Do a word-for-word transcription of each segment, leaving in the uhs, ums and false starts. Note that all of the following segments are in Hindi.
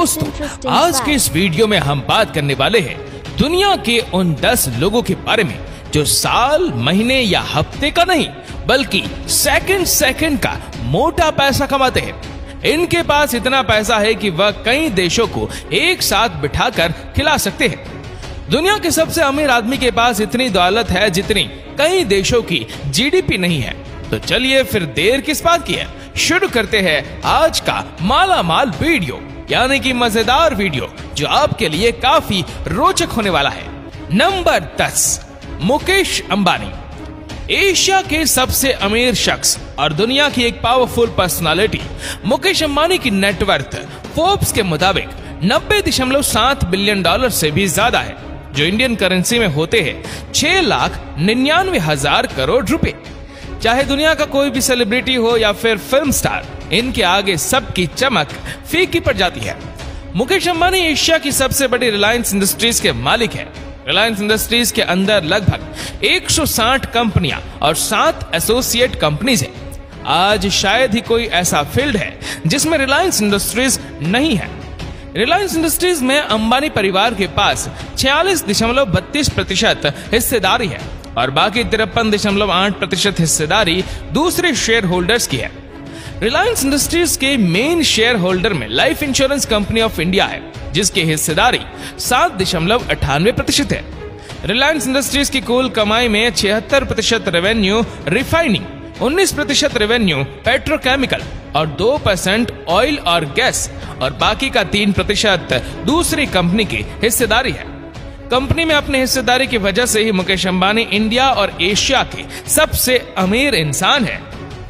दोस्तों, आज के इस वीडियो में हम बात करने वाले हैं दुनिया के उन दस लोगों के बारे में जो साल, महीने या हफ्ते का नहीं बल्कि सेकंड सेकंड का मोटा पैसा कमाते हैं। इनके पास इतना पैसा है कि वह कई देशों को एक साथ बिठाकर खिला सकते हैं। दुनिया के सबसे अमीर आदमी के पास इतनी दौलत है जितनी कई देशों की जीडीपी नहीं है। तो चलिए फिर देर किस बात की है, शुरू करते हैं आज का माला माल वीडियो, यानी कि मजेदार वीडियो जो आपके लिए काफी रोचक होने वाला है। नंबर दस, मुकेश अंबानी। एशिया के सबसे अमीर शख्स और दुनिया की एक पावरफुल पर्सनालिटी मुकेश अंबानी की नेटवर्थ फोर्ब्स के मुताबिक नब्बे दशमलव सात बिलियन डॉलर से भी ज्यादा है, जो इंडियन करेंसी में होते हैं छह लाख निन्यानवे हजार करोड़ रुपए। चाहे दुनिया का कोई भी सेलिब्रिटी हो या फिर फिल्म स्टार, इनके आगे सबकी चमक फीकी पड़ जाती है। मुकेश अंबानी एशिया की सबसे बड़ी रिलायंस इंडस्ट्रीज के मालिक है। रिलायंस इंडस्ट्रीज के अंदर लगभग एक सौ साठ कंपनियां और सात एसोसिएट कंपनीज हैं। आज शायद ही कोई ऐसा फील्ड है जिसमें रिलायंस इंडस्ट्रीज नहीं है। रिलायंस इंडस्ट्रीज में अंबानी परिवार के पास छियालीस दशमलव बत्तीस प्रतिशत हिस्सेदारी है और बाकी तिरपन दशमलव आठ प्रतिशत हिस्सेदारी दूसरे शेयर होल्डर्स की है। रिलायंस इंडस्ट्रीज के मेन शेयर होल्डर में life insurance company of India है, जिसकी हिस्सेदारी सात दशमलव अठानवे प्रतिशत है। रिलायंस इंडस्ट्रीज की कुल कमाई में छिहत्तर प्रतिशत रेवेन्यू रिफाइनिंग, उन्नीस प्रतिशत रेवेन्यू पेट्रोकेमिकल और दो परसेंट ऑयल और गैस और बाकी का तीन प्रतिशत दूसरी कंपनी की हिस्सेदारी है। कंपनी में अपने हिस्सेदारी की वजह से ही मुकेश अंबानी इंडिया और एशिया के सबसे अमीर इंसान है।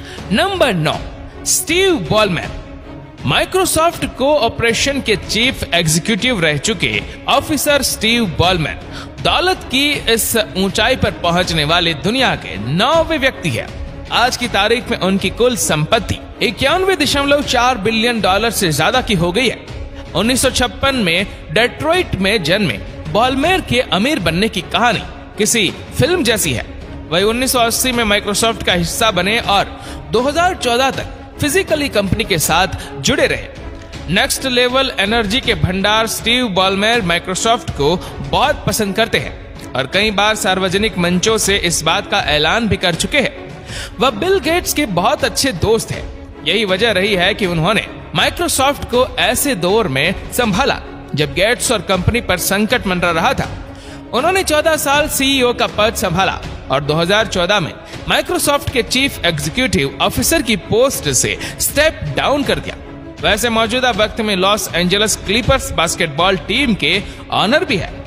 नंबर नौ, स्टीव बॉलमैन। माइक्रोसॉफ्ट को ऑपरेशन के चीफ एग्जीक्यूटिव रह चुके ऑफिसर स्टीव बॉलमैन दौलत की इस ऊंचाई पर पहुंचने वाले दुनिया के नौवे व्यक्ति है। आज की तारीख में उनकी कुल संपत्ति इक्यानवे दशमलव चार बिलियन डॉलर से ज्यादा की हो गई है। उन्नीस सौ छप्पन में डेट्रॉइट में जन्मे बॉलमैन के अमीर बनने की कहानी किसी फिल्म जैसी है। वही उन्नीस सौ अस्सी में माइक्रोसॉफ्ट का हिस्सा बने और दो हज़ार चौदह तक फिजिकली कंपनी के साथ जुड़े रहे। नेक्स्ट लेवल एनर्जी के भंडार स्टीव बॉलमैन माइक्रोसॉफ्ट को बहुत पसंद करते हैं और कई बार सार्वजनिक मंचों से इस बात का ऐलान भी कर चुके हैं। वह बिल गेट्स के बहुत अच्छे दोस्त हैं। यही वजह रही है कि उन्होंने माइक्रोसॉफ्ट को ऐसे दौर में संभाला जब गेट्स और कंपनी पर संकट मंडरा रहा था। उन्होंने चौदह साल सीईओ का पद संभाला और दो हज़ार चौदह में माइक्रोसॉफ्ट के चीफ एग्जीक्यूटिव ऑफिसर की पोस्ट से स्टेप डाउन कर दिया। वैसे मौजूदा वक्त में Los Angeles Clippers basketball team के ऑनर भी है।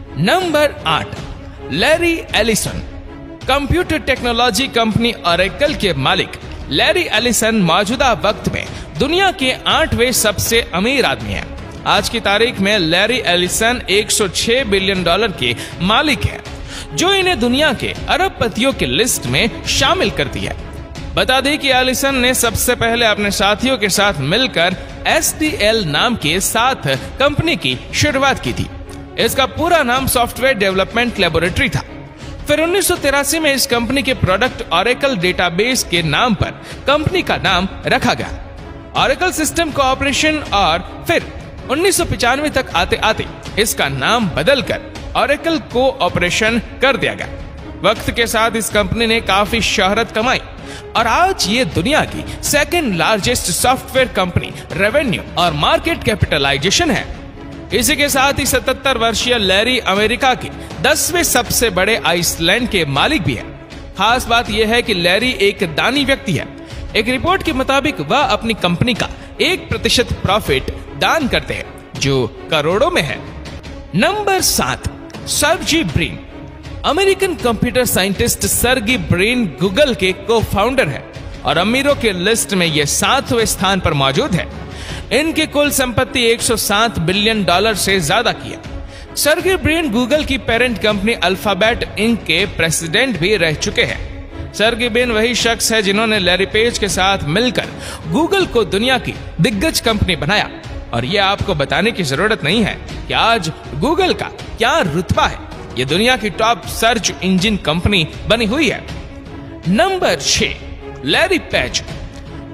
नंबर आठ, Larry Ellison. Computer technology company Oracle के मालिक लैरी एलिसन मौजूदा वक्त में दुनिया के आठवें सबसे अमीर आदमी हैं। आज की तारीख में लैरी एलिसन एक सौ छह बिलियन डॉलर के मालिक है, जो इन्हें दुनिया के अरबपतियों की लिस्ट में शामिल करती है। बता दें कि एलिसन ने सबसे पहले अपने साथियों के साथ मिलकर एस टी एल नाम के साथ कंपनी की शुरुआत की थी। इसका पूरा नाम सॉफ्टवेयर डेवलपमेंट लेबोरेटरी था। फिर उन्नीस सौ तिरासी में इस कंपनी के प्रोडक्ट ऑरेकल डेटाबेस के नाम पर कंपनी का नाम रखा गया। ऑरेकल सिस्टम कोऑपरेशन और फिर उन्नीस सौ पचानवे तक आते आते इसका नाम बदलकर ऑरेकल को ऑपरेशन कर दिया गया। वक्त के साथ इस कंपनी ने काफी शोहरत कमाई और आज ये दुनिया की second largest software company revenue और मार्केट कैपिटलाइजेशन है। इसी के साथ ही सतहत्तर वर्षीय लैरी अमेरिका के दसवें सबसे बड़े आइसलैंड के मालिक भी है। खास बात यह है कि लैरी एक दानी व्यक्ति है। एक रिपोर्ट के मुताबिक वह अपनी कंपनी का एक प्रतिशत प्रॉफिट दान करते हैं, जो करोड़ों में है। नंबर सात, Sergey Brin. American computer scientist Sergey Brin Google के को फाउंडर है और अमीरों के लिस्ट में यह सातवें स्थान पर मौजूद है। इनकी कुल संपत्ति एक सौ सात बिलियन डॉलर से ज्यादा की है। सर्गी ब्रिन गूगल की पेरेंट कंपनी अल्फाबेट इंक के प्रेसिडेंट भी रह चुके हैं। सर्गी ब्रिन वही शख्स है जिन्होंने लैरी पेज के साथ मिलकर गूगल को दुनिया की दिग्गज कंपनी बनाया। और ये आपको बताने की जरूरत नहीं है कि आज गूगल का क्या रुतबा है। ये दुनिया की टॉप सर्च इंजन कंपनी बनी हुई है। नंबर छह, लैरी पेज।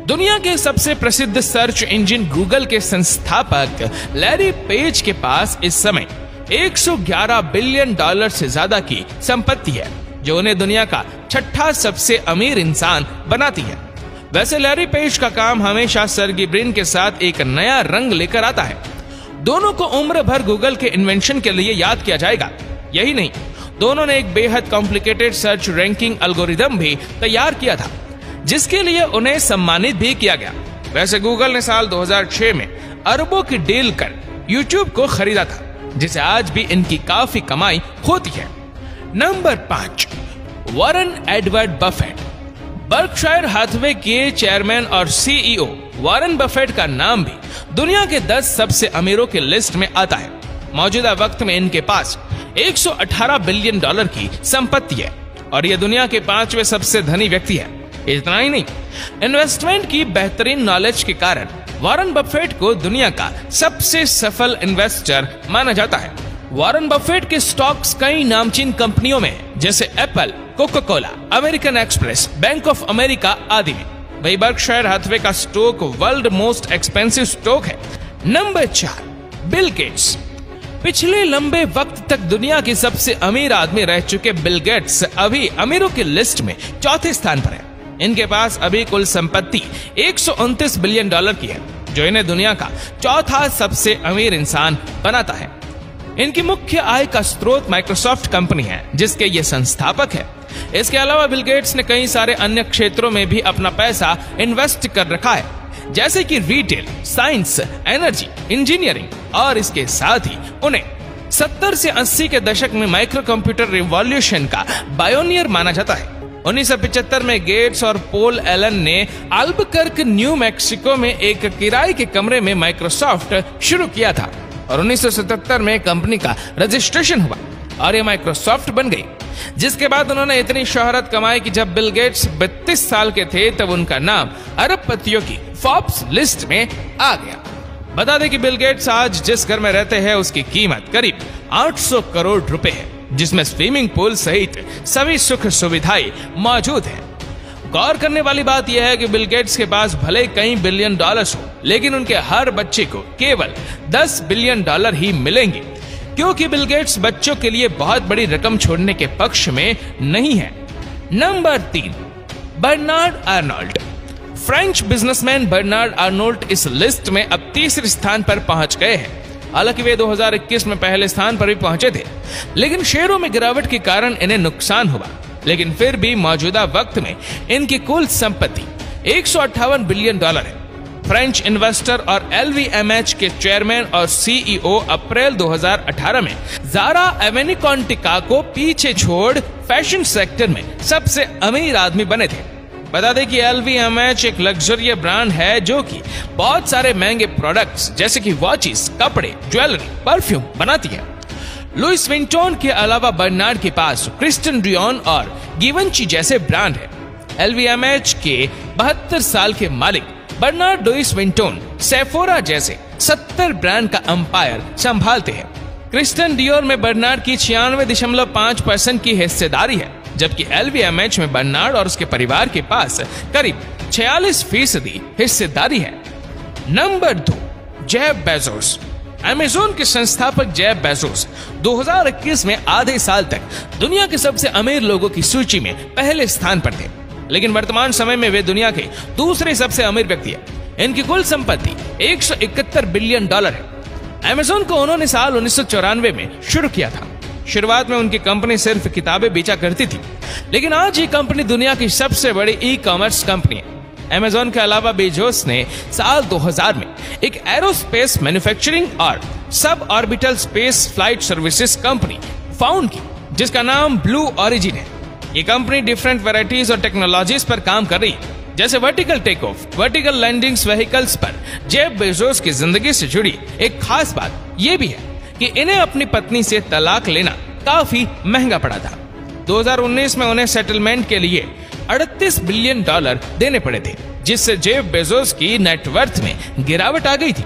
दुनिया के सबसे प्रसिद्ध सर्च इंजन गूगल के संस्थापक लैरी पेज के पास इस समय एक सौ ग्यारह बिलियन डॉलर से ज्यादा की संपत्ति है, जो उन्हें दुनिया का छठा सबसे अमीर इंसान बनाती है। वैसे लैरी पेज का काम हमेशा सर्गी ब्रिन के साथ एक नया रंग लेकर आता है। दोनों को उम्र भर गूगल के इन्वेंशन के लिए याद किया जाएगा। यही नहीं, दोनों ने एक बेहद कॉम्प्लिकेटेड सर्च रैंकिंग एल्गोरिदम भी तैयार किया था, जिसके लिए उन्हें सम्मानित भी किया गया। वैसे गूगल ने साल दो हज़ार छह में अरबों की डील कर यूट्यूब को खरीदा था, जिसे आज भी इनकी काफी कमाई होती है। नंबर पांच, Warren Edward Buffett. Berkshire Hathaway के चेयरमैन और सीईओ वॉरेन बफेट का नाम भी दुनिया के दस सबसे अमीरों की लिस्ट में आता है। मौजूदा वक्त में इनके पास एक सौ अठारह बिलियन डॉलर की संपत्ति है और ये दुनिया के पांचवें सबसे धनी व्यक्ति है। इतना ही नहीं, इन्वेस्टमेंट की बेहतरीन नॉलेज के कारण वॉरेन बफेट को दुनिया का सबसे सफल इन्वेस्टर माना जाता है। वॉरेन बफेट के स्टॉक्स कई नामचीन कंपनियों में, जैसे Apple, Coca Cola, American Express, bank of America आदि में। वही बर्कशायर हाथवे का stock world most expensive stock है। नंबर चार, बिल गेट्स। पिछले लंबे वक्त तक दुनिया के सबसे अमीर आदमी रह चुके बिल गेट्स अभी अमीरों की लिस्ट में चौथे स्थान पर है। इनके पास अभी कुल संपत्ति एक सौ उनतीस बिलियन डॉलर की है, जो इन्हें दुनिया का चौथा सबसे अमीर इंसान बनाता है। इनकी मुख्य आय का स्रोत माइक्रोसॉफ्ट कंपनी है, जिसके ये संस्थापक है। इसके अलावा बिल गेट्स ने कई सारे अन्य क्षेत्रों में भी अपना पैसा इन्वेस्ट कर रखा है, जैसे कि रिटेल, साइंस, एनर्जी, इंजीनियरिंग और इसके साथ ही उन्हें सत्तर से अस्सी के दशक में माइक्रो कंप्यूटर रिवॉल्यूशन का बायोनियर माना जाता है। उन्नीस सौ पचहत्तर में गेट्स और पॉल एलन ने अल्बकर्क, न्यू मैक्सिको में एक किराए के कमरे में माइक्रोसॉफ्ट शुरू किया था और उन्नीस सौ सतहत्तर में कंपनी का रजिस्ट्रेशन हुआ और ये माइक्रोसॉफ्ट बन गई। जिसके बाद उन्होंने इतनी शोहरत कमाई कि जब बिल गेट्स बत्तीस साल के थे तब उनका नाम अरबपतियों की फोर्ब्स लिस्ट में आ गया। बता दें कि बिल गेट्स आज जिस घर में रहते हैं उसकी कीमत करीब आठ सौ करोड़ रुपए है, जिसमें स्विमिंग पूल सहित सभी सुख सुविधाएं मौजूद हैं। गौर करने वाली बात यह है कि बिल गेट्स के पास भले कई बिलियन डॉलर्स हो, लेकिन उनके हर बच्चे को केवल दस बिलियन डॉलर ही मिलेंगे, क्योंकि बिल गेट्स बच्चों के लिए बहुत बड़ी रकम छोड़ने के पक्ष में नहीं है। नंबर तीन, Bernard Arnault. French businessman Bernard Arnault इस लिस्ट में अब तीसरे स्थान पर पहुंच गए हैं। हालांकि वे दो हज़ार इक्कीस में पहले स्थान पर भी पहुंचे थे, लेकिन शेयरों में गिरावट के कारण इन्हें नुकसान हुआ। लेकिन फिर भी मौजूदा वक्त में इनकी कुल संपत्ति एक सौ अट्ठावन बिलियन डॉलर है। फ्रेंच इन्वेस्टर और एल वी एम एच के चेयरमैन और सीईओ अप्रैल दो हज़ार अठारह में ज़ारा एवेनिकॉन्टिका को पीछे छोड़ फैशन सेक्टर में सबसे अमीर आदमी बने थे। बता दें कि एल वी एम एच एक लग्जरी ब्रांड है जो कि बहुत सारे महंगे प्रोडक्ट्स जैसे कि वॉचेस, कपड़े, ज्वेलरी, परफ्यूम बनाती है। लुइस विंटोन के अलावा बर्नार्ड के पास क्रिस्टियन डियोर और गिवेंची जैसे ब्रांड है। एल वी एम एच के बहत्तर साल के मालिक बर्नार्ड लुइस विंटोन सेफोरा जैसे सत्तर ब्रांड का अंपायर संभालते हैं। क्रिस्टियन डियोर में बर्नार्ड की छियानवे दशमलव पाँच परसेंट की हिस्सेदारी है, जबकि एल वी एम एच में बर्नार्ड और उसके परिवार के पास करीब छियालीस फीसदी हिस्सेदारी है। नंबर दो, जेफ बेजोस। अमेज़न के संस्थापक जेफ बेजोस दो हज़ार इक्कीस में आधे साल तक दुनिया के सबसे अमीर लोगों की सूची में पहले स्थान पर थे, लेकिन वर्तमान समय में वे दुनिया के दूसरे सबसे अमीर व्यक्ति हैं। इनकी कुल संपत्ति एक सौ इकहत्तर बिलियन डॉलर है। अमेज़न को उन्होंने साल उन्नीस सौ चौरानवे में शुरू किया था। शुरुआत में उनकी कंपनी सिर्फ किताबें बेचा करती थी, लेकिन आज ये कंपनी दुनिया की सबसे बड़ी ई कॉमर्स कंपनी है। अमेज़न के अलावा बेजोस ने साल दो हज़ार में एक एरोस्पेस मैन्युफैक्चरिंग और sub orbital space flight services company found की, जिसका नाम ब्लू ओरिजिन है। ये कंपनी डिफरेंट वैरायटीज और टेक्नोलॉजीज पर काम कर रही है, जैसे vertical take off, vertical landings vehicles पर। जेफ बेजोस की जिंदगी से जुड़ी एक खास बात यह भी है कि इन्हें अपनी पत्नी से तलाक लेना काफी महंगा पड़ा था। दो हज़ार उन्नीस में उन्हें सेटलमेंट के लिए अड़तीस बिलियन डॉलर देने पड़े थे, जिससे जेफ बेजोस की नेटवर्थ में गिरावट आ गई थी।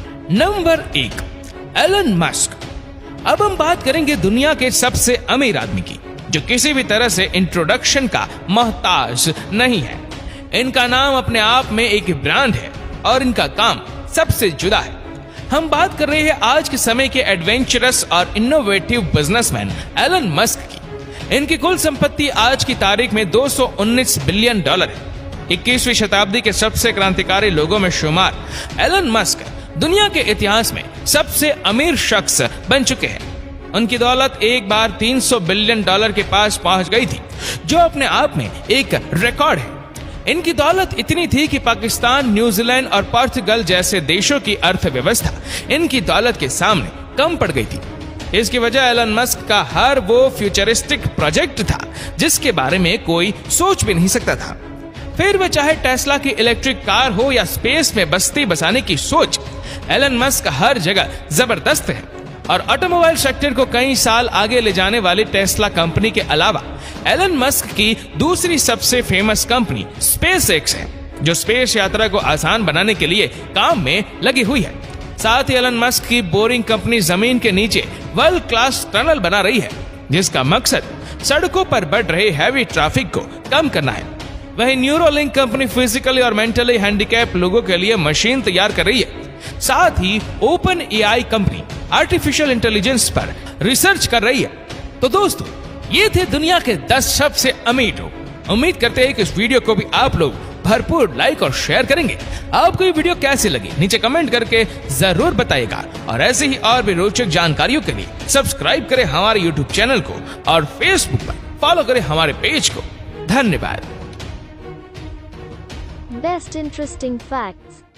नंबर एक, एलन मस्क। अब हम बात करेंगे दुनिया के सबसे अमीर आदमी की, जो किसी भी तरह से इंट्रोडक्शन का मोहताज नहीं है। इनका नाम अपने आप में एक ब्रांड है और इनका काम सबसे जुदा है। हम बात कर रहे हैं आज के समय के एडवेंचरस और इनोवेटिव बिजनेसमैन एलन मस्क की। इनकी कुल संपत्ति आज की तारीख में दो सौ उन्नीस बिलियन डॉलर है। इक्कीसवीं शताब्दी के सबसे क्रांतिकारी लोगों में शुमार एलन मस्क दुनिया के इतिहास में सबसे अमीर शख्स बन चुके हैं। उनकी दौलत एक बार तीन सौ बिलियन डॉलर के पास पहुंच गई थी, जो अपने आप में एक रिकॉर्ड है। इनकी दौलत इतनी थी कि पाकिस्तान, न्यूजीलैंड और पोर्चुगल जैसे देशों की अर्थव्यवस्था इनकी दौलत के सामने कम पड़ गई थी। इसकी वजह एलन मस्क का हर वो फ्यूचरिस्टिक प्रोजेक्ट था जिसके बारे में कोई सोच भी नहीं सकता था। फिर वह चाहे टेस्ला की इलेक्ट्रिक कार हो या स्पेस में बस्ती बसाने की सोच, एलन मस्क हर जगह जबरदस्त है। और ऑटोमोबाइल सेक्टर को कई साल आगे ले जाने वाली टेस्ला कंपनी के अलावा एलन मस्क की दूसरी सबसे फेमस कंपनी स्पेस एक्स है, जो स्पेस यात्रा को आसान बनाने के लिए काम में लगी हुई है। साथ ही एलन मस्क की बोरिंग कंपनी जमीन के नीचे वर्ल्ड क्लास टनल बना रही है, जिसका मकसद सड़कों पर बढ़ रहे हैवी ट्रैफिक को कम करना है। वहीं न्यूरोलिंक कंपनी फिजिकली और मेंटली हैंडीकैप लोगों के लिए मशीन तैयार कर रही है। साथ ही open AI company artificial intelligence पर रिसर्च कर रही है। तो दोस्तों, ये थे दुनिया के दस सबसे अमीर लोग। उम्मीद करते हैं कि इस वीडियो को भी आप लोग भरपूर लाइक और शेयर करेंगे। आपको ये वीडियो कैसी लगी नीचे कमेंट करके जरूर बताइएगा। और ऐसे ही और भी रोचक जानकारियों के लिए सब्सक्राइब करें हमारे यूट्यूब चैनल को और फेसबुक पर फॉलो करें हमारे पेज को। धन्यवाद। Best interesting facts.